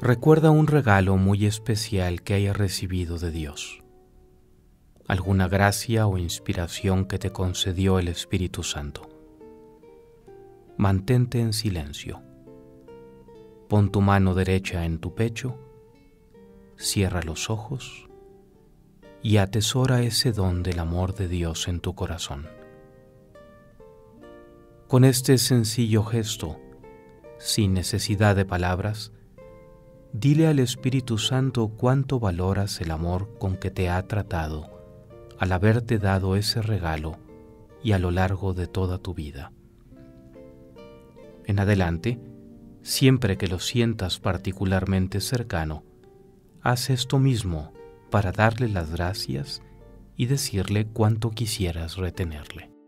Recuerda un regalo muy especial que hayas recibido de Dios, alguna gracia o inspiración que te concedió el Espíritu Santo. Mantente en silencio. Pon tu mano derecha en tu pecho, cierra los ojos y atesora ese don del amor de Dios en tu corazón. Con este sencillo gesto, sin necesidad de palabras, dile al Espíritu Santo cuánto valoras el amor con que te ha tratado al haberte dado ese regalo y a lo largo de toda tu vida. En adelante, siempre que lo sientas particularmente cercano, haz esto mismo para darle las gracias y decirle cuánto quisieras retenerle.